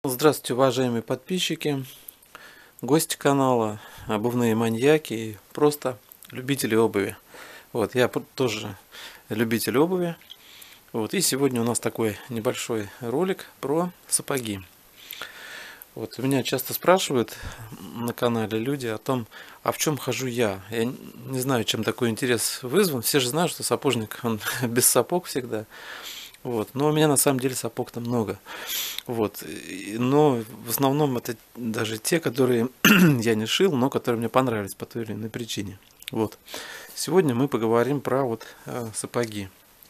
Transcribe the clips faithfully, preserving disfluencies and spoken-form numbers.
Здравствуйте, уважаемые подписчики, гости канала, обувные маньяки и просто любители обуви. Вот, я тоже любитель обуви. Вот, и сегодня у нас такой небольшой ролик про сапоги. Вот, меня часто спрашивают на канале люди о том, а в чем хожу я. Я не знаю, чем такой интерес вызван. Все же знают, что сапожник, он без сапог всегда. Вот, но у меня на самом деле сапог-то много. Вот. Но в основном это даже те, которые я не шил, но которые мне понравились по той или иной причине. Вот. Сегодня мы поговорим про вот э, сапоги.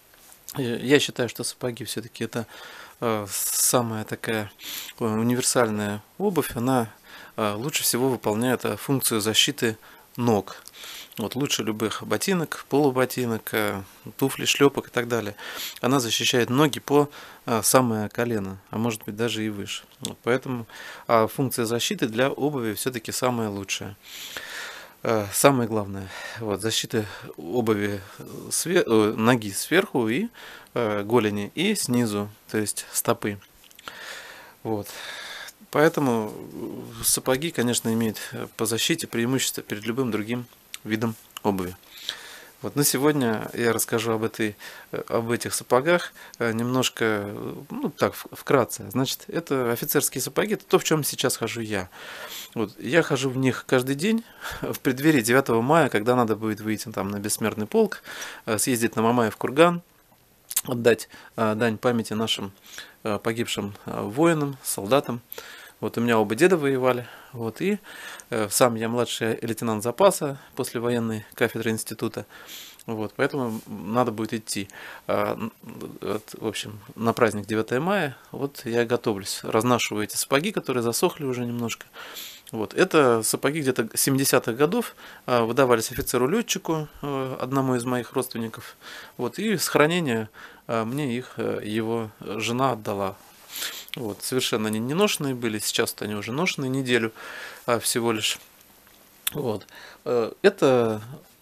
Я считаю, что сапоги все-таки это э, самая такая э, универсальная обувь. Она э, лучше всего выполняет э, функцию защиты ног. Вот, лучше любых ботинок, полуботинок, туфли, шлепок и так далее. Она защищает ноги по а, самое колено, а может быть даже и выше. Вот, поэтому а, функция защиты для обуви все-таки самая лучшая. А, самое главное, вот, защита обуви свер... ноги сверху и а, голени и снизу, то есть стопы. Вот. Поэтому сапоги, конечно, имеют по защите преимущество перед любым другим видом обуви. Вот на сегодня я расскажу об этой, об этих сапогах немножко, ну так, вкратце. Значит, это офицерские сапоги, это то, в чем сейчас хожу я. Вот, я хожу в них каждый день в преддверии девятого мая, когда надо будет выйти там на Бессмертный полк, съездить на Мамаев курган, отдать дань памяти нашим погибшим воинам, солдатам. Вот у меня оба деда воевали, вот, и э, сам я младший лейтенант запаса после военной кафедры института, вот, поэтому надо будет идти. А, вот, в общем, на праздник девятого мая, вот я готовлюсь, разнашиваю эти сапоги, которые засохли уже немножко. Вот, это сапоги где-то семидесятых годов, а, выдавались офицеру-летчику, а, одному из моих родственников, вот, и с хранения а, мне их а, его жена отдала. Вот, совершенно они не ношеные были, сейчас они уже ношеные неделю а, всего лишь. Вот. Это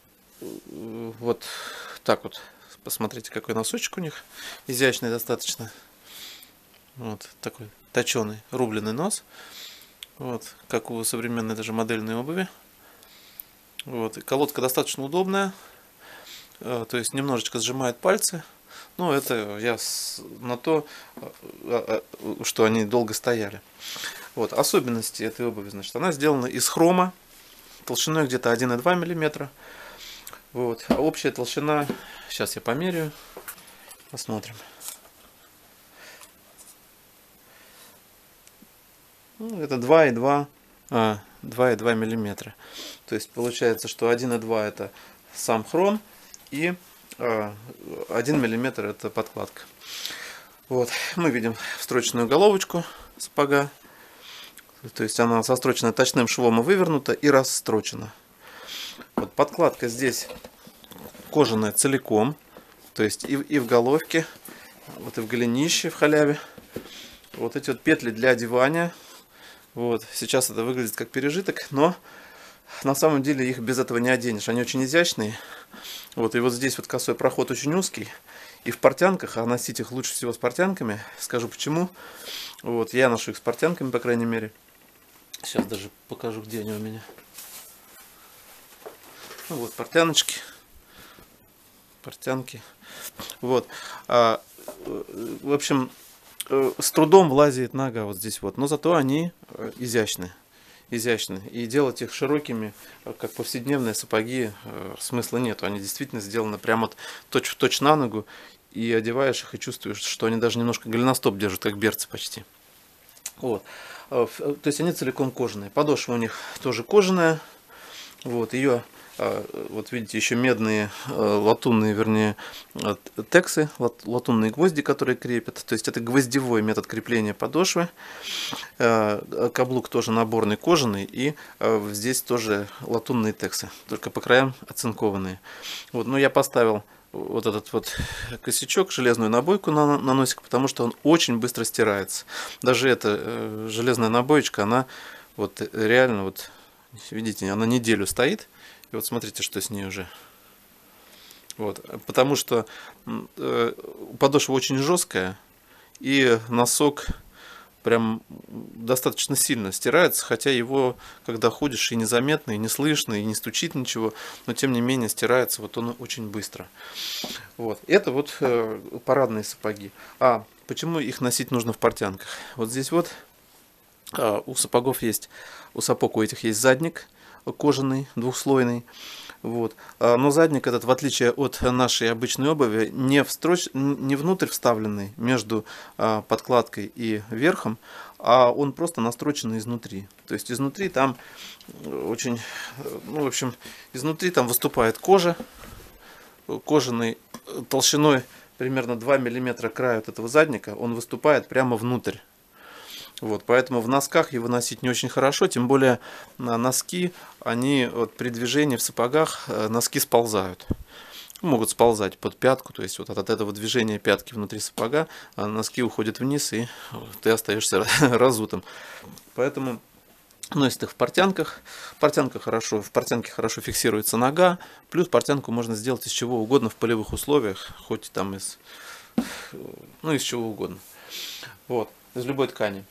вот так вот, посмотрите, какой носочек у них, изящный достаточно. Вот такой точеный, рубленый нос, вот, как у современной даже модельной обуви. Вот. И колодка достаточно удобная, то есть немножечко сжимает пальцы. Ну, это я на то, что они долго стояли. Вот, особенности этой обуви, значит, она сделана из хрома, толщиной где-то один и два миллиметра. Вот, а общая толщина, сейчас я померяю, посмотрим. Ну, это два и два миллиметра. То есть получается, что один и два это сам хром и один миллиметр это подкладка. Вот, мы видим встроченную головочку сапога. То есть она сострочена точным швом и вывернута и расстрочена. Вот, подкладка здесь кожаная целиком. То есть и, и в головке, вот и в голенище, в халяве. Вот эти вот петли для одевания. Вот, сейчас это выглядит как пережиток, но на самом деле их без этого не оденешь. Они очень изящные. Вот, и вот здесь вот косой проход очень узкий. И в портянках, а носить их лучше всего с портянками. Скажу почему. Вот, я ношу их с портянками, по крайней мере. Сейчас даже покажу, где они у меня. Ну, вот портяночки. Портянки. Вот. А, в общем, с трудом влазит нога вот здесь вот. Но зато они изящные. изящны. И делать их широкими, как повседневные сапоги, смысла нет. Они действительно сделаны прямо вот точь в точь на ногу. И одеваешь их и чувствуешь, что они даже немножко голеностоп держат, как берцы почти. Вот. То есть они целиком кожаные. Подошва у них тоже кожаная. Вот. Ее, вот видите, еще медные, латунные, вернее, тексы, латунные гвозди, которые крепят. То есть это гвоздевой метод крепления подошвы. Каблук тоже наборный, кожаный. И здесь тоже латунные тексы, только по краям оцинкованные. Вот. Но я поставил вот этот вот косячок, железную набойку на, на носик, потому что он очень быстро стирается. Даже эта э, железная набоечка, она вот реально, вот видите, она неделю стоит. И вот смотрите, что с ней уже. Вот, потому что э, подошва очень жесткая, и носок прям достаточно сильно стирается, хотя его, когда ходишь, и незаметно, и не слышно, и не стучит ничего, но тем не менее стирается вот он очень быстро. Вот. Это вот э, парадные сапоги. А почему их носить нужно в портянках? Вот здесь вот э, у сапогов есть, у сапог у этих есть задник кожаный, двухслойный. Вот. Но задник этот, в отличие от нашей обычной обуви, не, встроч... не внутрь вставленный между подкладкой и верхом, а он просто настроченный изнутри. То есть изнутри там очень, ну, в общем, изнутри там выступает кожа, кожаный толщиной примерно два миллиметра край от этого задника, он выступает прямо внутрь. Вот, поэтому в носках его носить не очень хорошо, тем более носки, они вот при движении в сапогах, носки сползают. Могут сползать под пятку, то есть вот от этого движения пятки внутри сапога носки уходят вниз, и ты остаешься разутым. Поэтому носят их в портянках. Портянка хорошо, в портянке хорошо фиксируется нога, плюс портянку можно сделать из чего угодно в полевых условиях, хоть там из, ну, из чего угодно. Вот, из любой ткани.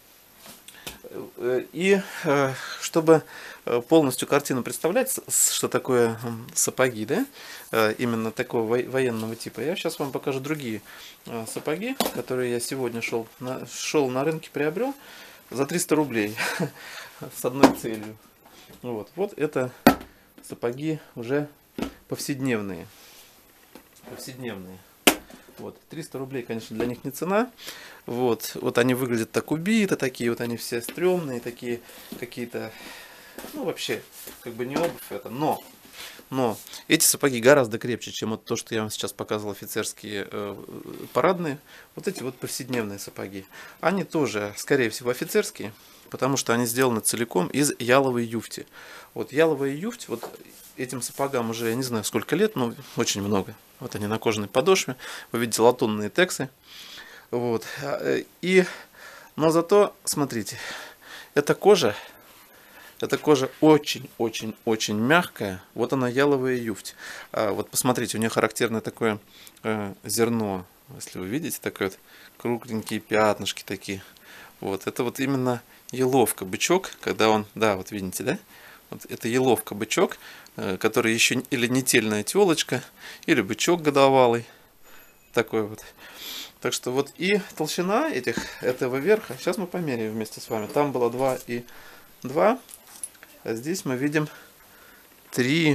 И чтобы полностью картину представлять, что такое сапоги, да, именно такого военного типа, я сейчас вам покажу другие сапоги, которые я сегодня шел на, шел на рынке, приобрел за триста рублей с одной целью. Вот, вот это сапоги уже повседневные. Повседневные. Вот, триста рублей, конечно, для них не цена. Вот, вот они выглядят так убито, такие вот они все стрёмные, такие какие-то, ну вообще, как бы не обувь это, но, но эти сапоги гораздо крепче, чем вот то, что я вам сейчас показывал, офицерские э, парадные. Вот эти вот повседневные сапоги. Они тоже, скорее всего, офицерские, потому что они сделаны целиком из яловой юфти. Вот яловая юфть, вот этим сапогам уже, я не знаю сколько лет, но очень много. Вот они на кожаной подошве, вы видите латунные тексы. Вот. И, но зато, смотрите, эта кожа, эта кожа очень-очень-очень мягкая. Вот она, яловая юфть. Вот посмотрите, у нее характерное такое э, зерно. Если вы видите, такое вот кругленькие пятнышки такие. Вот, это вот именно еловка, бычок, когда он, да, вот видите, да? Вот это еловка, бычок, э, который еще или нетельная телочка, или бычок годовалый. Такой вот. Так что вот и толщина этих, этого верха, сейчас мы померяем вместе с вами. Там было два и два, а здесь мы видим три,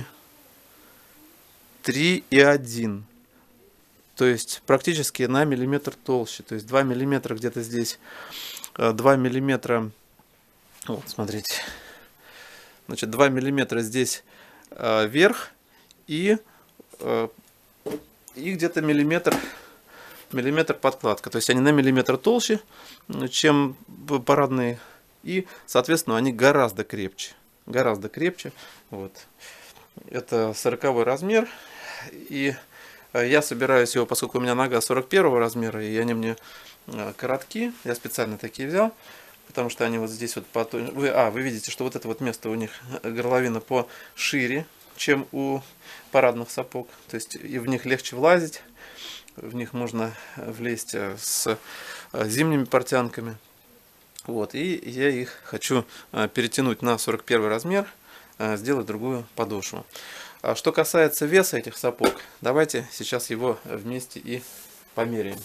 три и один. То есть практически на миллиметр толще. То есть два миллиметра где-то здесь, два миллиметра, вот смотрите, значит два миллиметра здесь э, вверх и, э, и где-то миллиметр, миллиметр подкладка. То есть они на миллиметр толще, чем парадные, и, соответственно, они гораздо крепче. Гораздо крепче. Вот. Это сороковой размер. И я собираюсь его, поскольку у меня нога сорок первого размера, и они мне коротки, я специально такие взял, потому что они вот здесь вот по... Вы, а, вы видите, что вот это вот место у них, горловина пошире, чем у парадных сапог. То есть и в них легче влазить. В них можно влезть с зимними портянками. Вот, и я их хочу перетянуть на сорок первый размер, сделать другую подошву. А что касается веса этих сапог, давайте сейчас его вместе и померяем.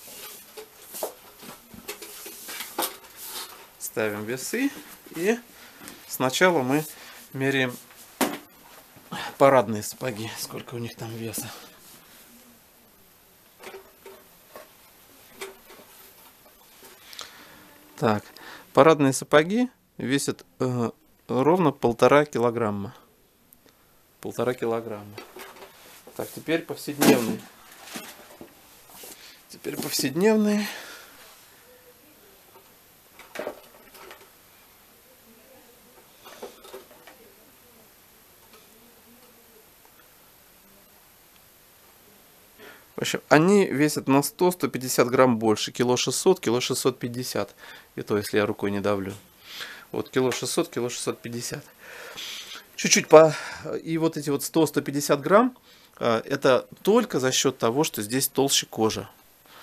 Ставим весы, и сначала мы меряем парадные сапоги, сколько у них там веса. Так, парадные сапоги весят э, ровно полтора килограмма. Полтора килограмма. Так, теперь повседневные. Теперь повседневные. В общем, они весят на сто — сто пятьдесят грамм больше. Кило шестьсот, кило шестьсот пятьдесят. И то, если я рукой не давлю. Вот, кило шестьсот, кило шестьсот пятьдесят. Чуть-чуть по... И вот эти вот сто — сто пятьдесят грамм, это только за счет того, что здесь толще кожа.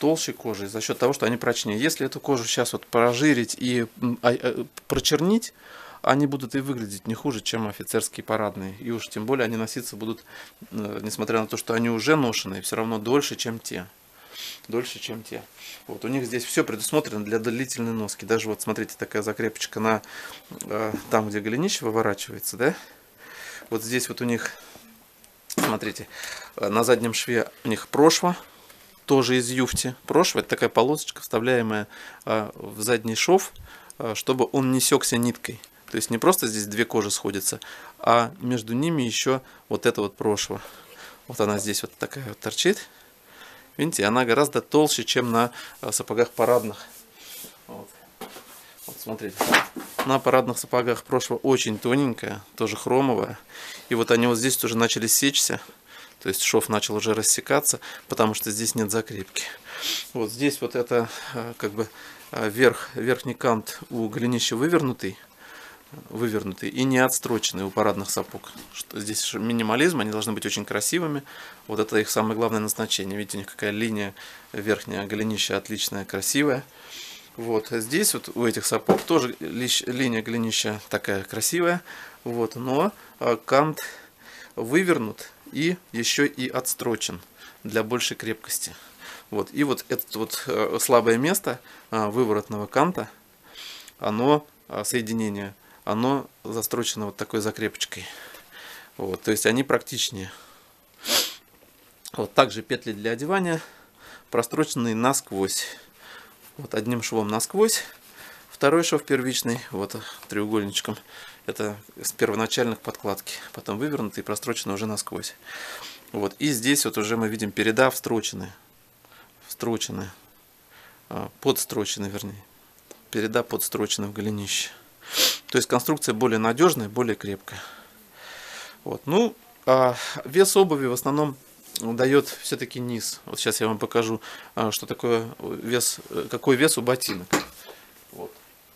толщей кожи за счет того, что они прочнее. Если эту кожу сейчас вот прожирить и прочернить, они будут и выглядеть не хуже, чем офицерские парадные. И уж тем более они носиться будут, несмотря на то, что они уже ношеные, все равно дольше, чем те. Дольше, чем те. Вот у них здесь все предусмотрено для длительной носки. Даже вот смотрите, такая закрепочка на там, где голенище выворачивается, да? Вот здесь вот у них, смотрите, на заднем шве у них прошва, тоже из юфти. Прошва — это такая полосочка, вставляемая в задний шов, чтобы он не секся ниткой. То есть не просто здесь две кожи сходятся, а между ними еще вот эта вот прошва. Вот она здесь вот такая вот торчит. Видите, она гораздо толще, чем на сапогах парадных. Вот. Вот смотрите. На парадных сапогах прошва очень тоненькая, тоже хромовая. И вот они вот здесь тоже начали сечься. То есть шов начал уже рассекаться, потому что здесь нет закрепки. Вот здесь вот это как бы верх, верхний кант у голенища вывернутый. вывернутый и не отстроченный у парадных сапог. Что здесь минимализм, они должны быть очень красивыми. Вот это их самое главное назначение. Видите, у них какая линия верхняя голенища отличная, красивая. Вот здесь вот у этих сапог тоже линия голенища такая красивая. Вот, но кант вывернут и еще и отстрочен для большей крепкости. Вот, и вот это вот слабое место выворотного канта, оно соединение оно застрочено вот такой закрепочкой. Вот, то есть они практичнее. Вот также петли для одевания простроченные насквозь. Вот одним швом насквозь, второй шов первичный, вот треугольничком. Это с первоначальных подкладки, потом вывернуты и прострочены уже насквозь. Вот, и здесь вот уже мы видим переда встроченные, встроченные, подстрочены, вернее, переда подстрочены в голенище. То есть конструкция более надежная, более крепкая. Вот. Ну, а вес обуви в основном дает все-таки низ. Вот сейчас я вам покажу, что такое вес, какой вес у ботинок. Вот.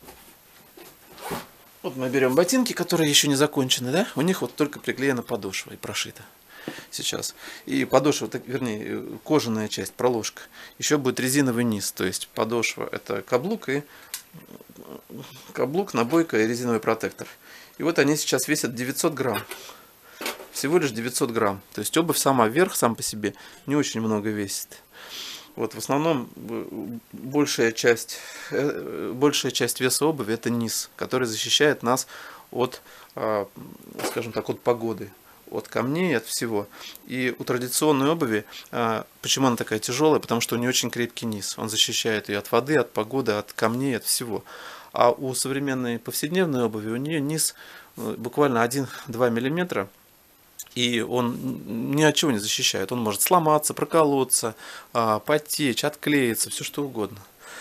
Вот мы берем ботинки, которые еще не закончены, да? У них вот только приклеена подошва и прошита сейчас. И подошва, вернее, кожаная часть, проложка. Еще будет резиновый низ, то есть подошва — это каблук и каблук, набойка и резиновый протектор. И вот они сейчас весят девятьсот грамм. Всего лишь девятьсот грамм. То есть обувь сама вверх, сам по себе, не очень много весит. Вот в основном большая часть, большая часть веса обуви — это низ, который защищает нас от, скажем так, от погоды, от камней, от всего. И у традиционной обуви, почему она такая тяжелая? Потому что у нее очень крепкий низ. Он защищает ее от воды, от погоды, от камней, от всего. А у современной повседневной обуви у нее низ буквально один-два миллиметра. И он ни от чего не защищает. Он может сломаться, проколоться, потечь, отклеиться, все что угодно.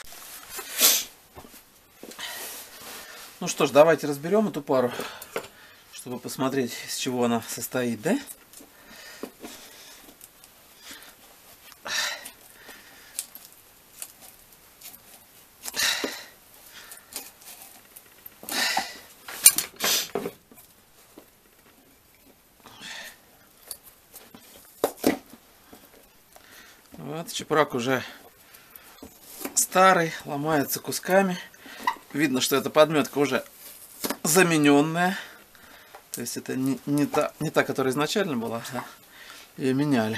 Ну что ж, давайте разберем эту пару, чтобы посмотреть, из чего она состоит, да? Вот чепрак уже старый, ломается кусками. Видно, что эта подметка уже замененная. То есть это не, не, та, не та, которая изначально была, а ее меняли.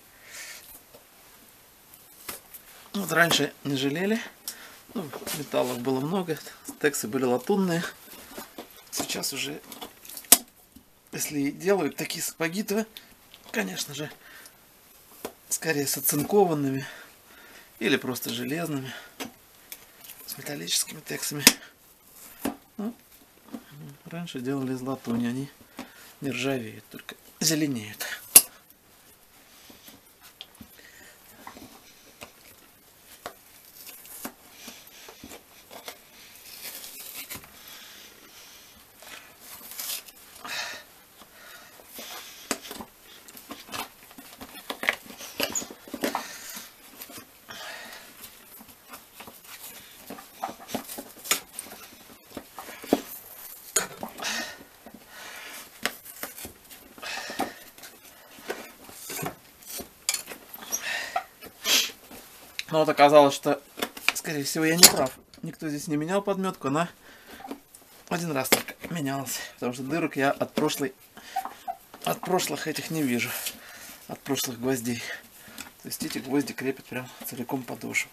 Вот раньше не жалели. Ну, металлов было много, тексы были латунные. Сейчас уже, если делают такие сапоги, то, конечно же, скорее с оцинкованными или просто железными, с металлическими тексами. Ну, раньше делали из латуни, они не ржавеют, только зеленеют. Но вот оказалось, что, скорее всего, я не прав. Никто здесь не менял подметку, она один раз только менялась. Потому что дырок я от прошлой, от прошлых этих не вижу. От прошлых гвоздей. То есть эти гвозди крепят прям целиком подошву.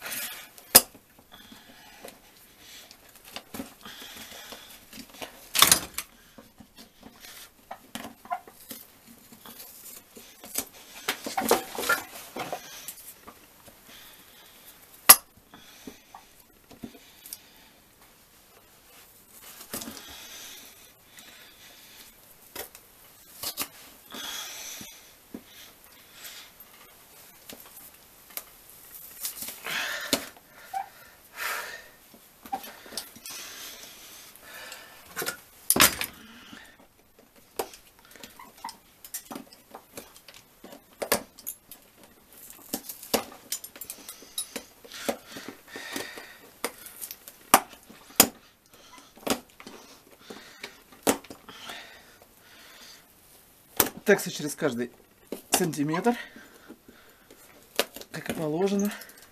Такса через каждый сантиметр, как и положено.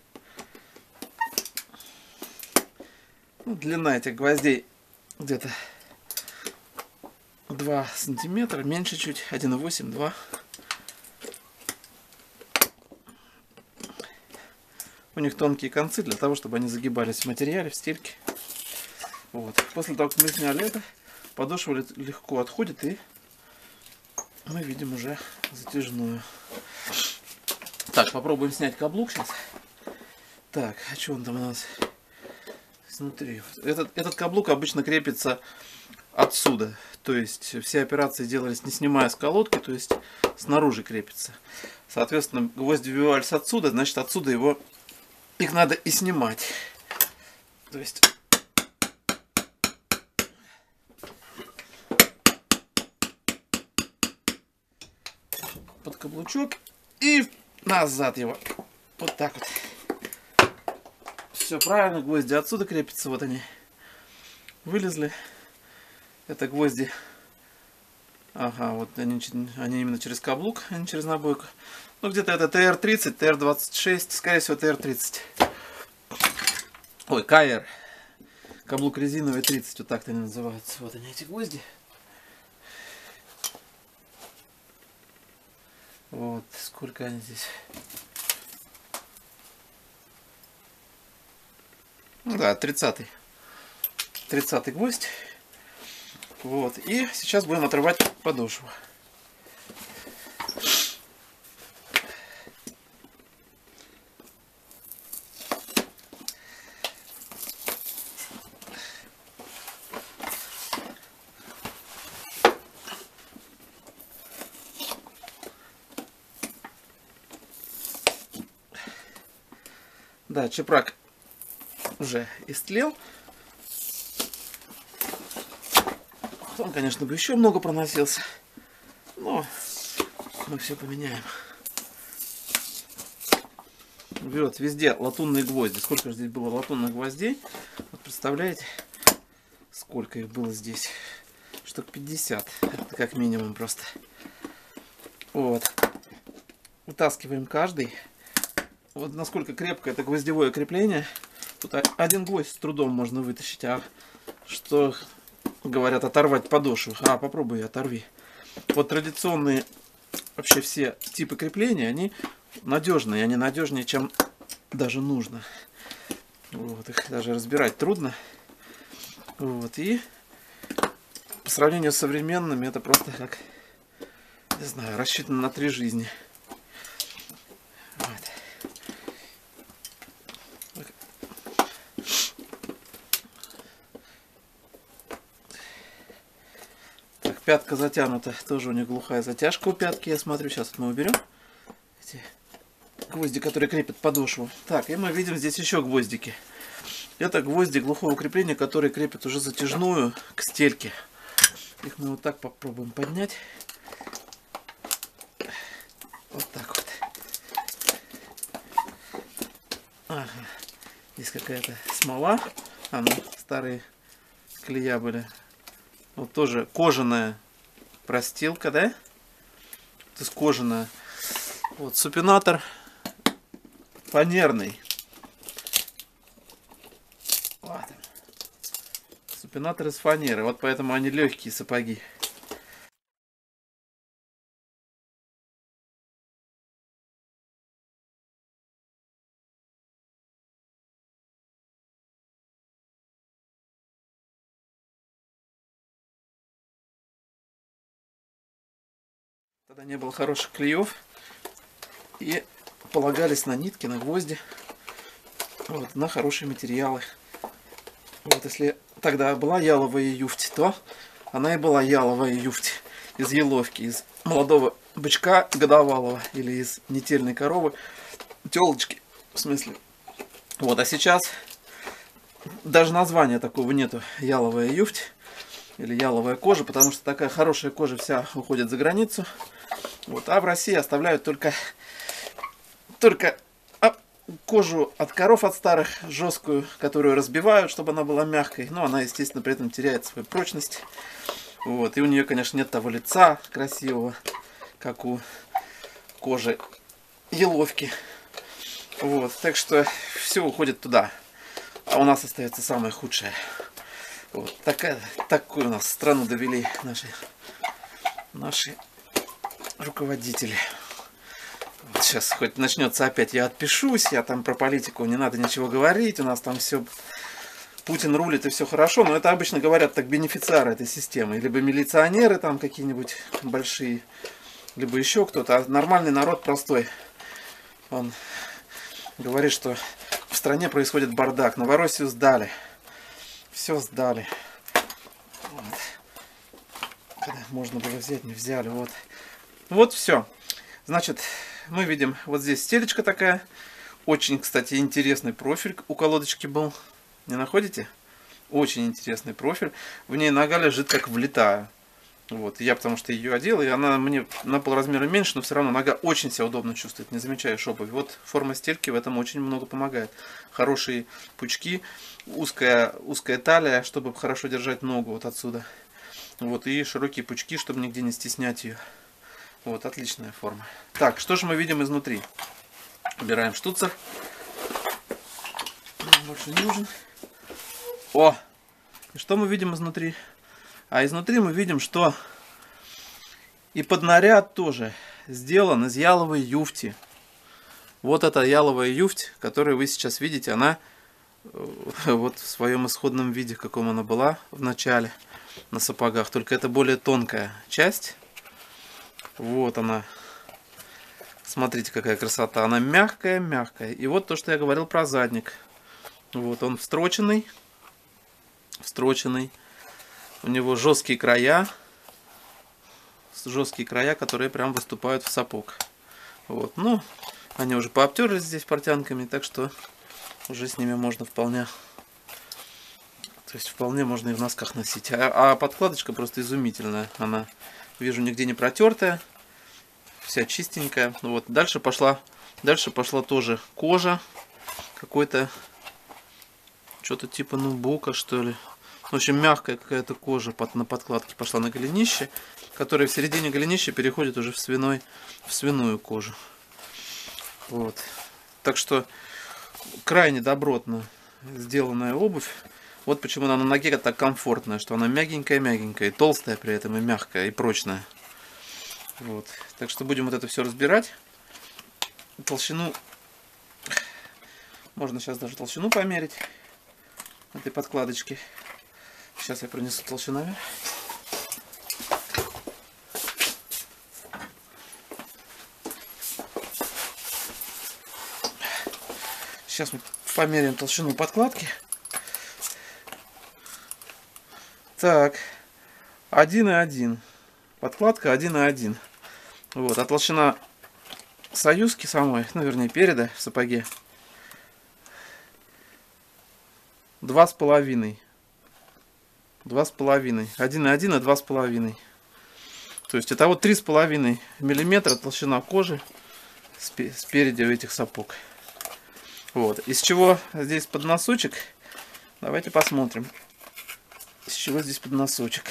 Ну, длина этих гвоздей где-то два сантиметра, меньше чуть, один и восемь — два. У них тонкие концы для того, чтобы они загибались в материале, в стельке. Вот. После того, как мы сняли это, подошва легко отходит, и мы видим уже затяжную. Так, попробуем снять каблук сейчас. Так, а что он там у нас снутри? Этот, этот каблук обычно крепится отсюда. То есть все операции делались не снимая с колодки, то есть снаружи крепится. Соответственно, гвозди вбивались отсюда, значит отсюда его их надо и снимать. То есть под каблучок и назад его. Вот так вот. Все правильно, гвозди отсюда крепятся. Вот они вылезли. Это гвозди. Ага, вот они, они именно через каблук, а не через набойку. Ну, где-то это Т Р тридцать, Т Р двадцать шесть, скорее всего Т Р тридцать. Ой, К Р. Каблук резиновый тридцать, вот так-то они называются. Вот они, эти гвозди. Вот, сколько они здесь. Ну да, тридцатый. тридцатый гвоздь. Вот, и сейчас будем отрывать подошву. Да, чепрак уже истлел. Он, конечно, бы еще много проносился, но мы все поменяем. Вот, везде латунные гвозди. Сколько же здесь было латунных гвоздей? Вот представляете, сколько их было здесь? Штук пятьдесят. Это как минимум просто. Вот. Вытаскиваем каждый. Вот насколько крепко это гвоздевое крепление. Тут один гвоздь с трудом можно вытащить. А что говорят, оторвать подошву? А, попробуй, оторви. Вот традиционные вообще все типы крепления, они надежные. Они надежнее, чем даже нужно. Вот, их даже разбирать трудно. Вот, и по сравнению с современными, это просто как, не знаю, рассчитано на три жизни. Вот. Так, пятка затянута. Тоже у них глухая затяжка у пятки. Я смотрю, сейчас мы уберем эти гвозди, которые крепят подошву. Так, и мы видим здесь еще гвоздики. Это гвозди глухого крепления, которые крепят уже затяжную к стельке. Их мы вот так попробуем поднять. Вот так вот. Ага. Здесь какая-то смола. А, ну, старые клея были. Вот тоже кожаная простилка, да? То есть кожаная. Вот супинатор фанерный. Вот. Супинатор из фанеры. Вот поэтому они легкие сапоги. Тогда не было хороших клеев. И полагались на нитки, на гвозди. Вот, на хорошие материалы. Вот, если тогда была яловая юфть, то она и была яловая юфть из еловки, из молодого бычка годовалого или из нетельной коровы, телочки, в смысле. Вот, а сейчас даже названия такого нету, яловая юфть или яловая кожа, потому что такая хорошая кожа вся уходит за границу. Вот, а в России оставляют только, только кожу от коров, от старых, жесткую, которую разбивают, чтобы она была мягкой. Но она, естественно, при этом теряет свою прочность. Вот. И у нее, конечно, нет того лица красивого, как у кожи еловки. Вот. Так что все уходит туда. А у нас остается самое худшее. Вот. Такая, такую у нас страну довели наши, наши руководители. Вот сейчас хоть начнется опять, я отпишусь, я там про политику, не надо ничего говорить, у нас там все, Путин рулит и все хорошо, но это обычно говорят так бенефициары этой системы, либо милиционеры там какие-нибудь большие, либо еще кто-то, а нормальный народ простой, он говорит, что в стране происходит бардак, Новороссию сдали, все сдали, вот. Можно было взять, не взяли, вот, вот все, значит. Мы видим, вот здесь стелечка такая. Очень, кстати, интересный профиль у колодочки был. Не находите? Очень интересный профиль. В ней нога лежит как влитая. Вот. Я потому что ее одел, и она мне на полразмера меньше, но все равно нога очень себя удобно чувствует. Не замечаешь обувь. Вот форма стельки в этом очень много помогает. Хорошие пучки, узкая, узкая талия, чтобы хорошо держать ногу вот отсюда. Вот. И широкие пучки, чтобы нигде не стеснять ее. Вот, отличная форма. Так, что же мы видим изнутри? Убираем штуцер. Больше не нужен. О! И что мы видим изнутри? А изнутри мы видим, что и поднаряд тоже сделан из яловой юфти. Вот эта яловая юфть, которую вы сейчас видите, она вот в своем исходном виде, каком она была в начале на сапогах. Только это более тонкая часть. Вот она. Смотрите, какая красота. Она мягкая, мягкая. И вот то, что я говорил про задник. Вот он встроченный. Встроченный. У него жесткие края. Жесткие края, которые прям выступают в сапог. Вот. Ну, они уже пообтерлись здесь портянками, так что уже с ними можно вполне... То есть вполне можно и в носках носить. А, а подкладочка просто изумительная. Она... Вижу, нигде не протертая, вся чистенькая. Вот. Дальше пошла, дальше пошла тоже кожа, какой-то, что-то типа нубука, что ли. В общем, мягкая какая-то кожа под, на подкладке пошла на голенище, которая в середине голенища переходит уже в, свиной, в свиную кожу. Вот. Так что крайне добротно сделанная обувь. Вот почему она на ноге так комфортная, что она мягенькая-мягенькая, толстая при этом и мягкая, и прочная. Вот. Так что будем вот это все разбирать. Толщину, можно сейчас даже толщину померить этой подкладочки. Сейчас я принесу толщину наверх. Сейчас мы померяем толщину подкладки. Так, один и один. Подкладка один и один. Вот, а толщина союзки самой, ну вернее переда в сапоге, два с половиной. Два с половиной. Один и один и два с половиной. То есть это вот три с половиной миллиметра толщина кожи спереди у этих сапог. Вот. Из чего здесь подносочек? Давайте посмотрим. Из чего здесь подносочек?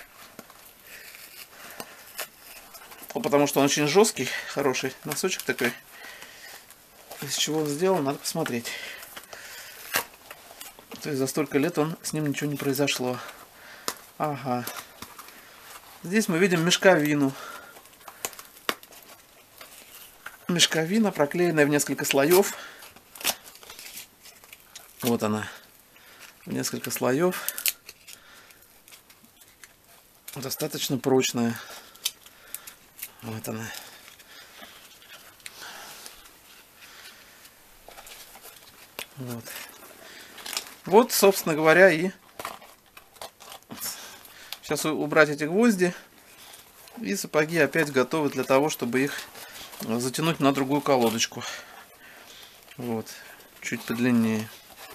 Ну, потому что он очень жесткий, хороший носочек такой. Из чего он сделан, надо посмотреть. То есть за столько лет он, с ним ничего не произошло. Ага. Здесь мы видим мешковину. Мешковина, проклеенная в несколько слоев. Вот она. В несколько слоев. Достаточно прочная. Вот она. Вот. Вот, собственно говоря, и сейчас убрать эти гвозди. И сапоги опять готовы для того, чтобы их затянуть на другую колодочку. Вот. Чуть подлиннее.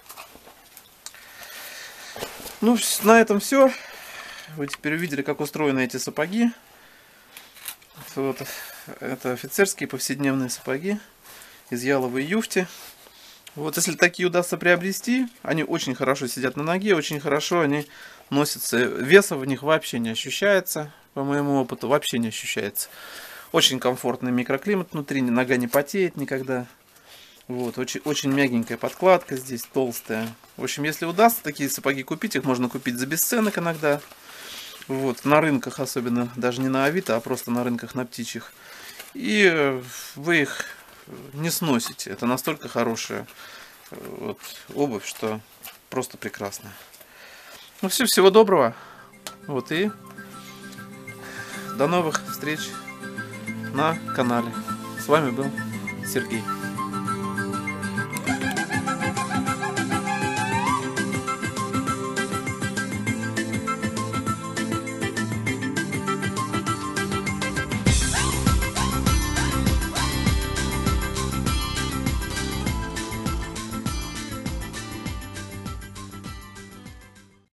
Ну, на этом все. Вы теперь увидели, как устроены эти сапоги. Вот. Это офицерские повседневные сапоги из яловой юфти. Вот, если такие удастся приобрести, они очень хорошо сидят на ноге, очень хорошо они носятся. Веса в них вообще не ощущается, по моему опыту, вообще не ощущается. Очень комфортный микроклимат внутри, нога не потеет никогда. Вот, очень, очень мягенькая подкладка здесь, толстая. В общем, если удастся такие сапоги купить, их можно купить за бесценок иногда. Вот, на рынках особенно, даже не на Авито, а просто на рынках на птичьих. И вы их не сносите. Это настолько хорошая вот, обувь, что просто прекрасная. Ну все, всего доброго. Вот и до новых встреч на канале. С вами был Сергей.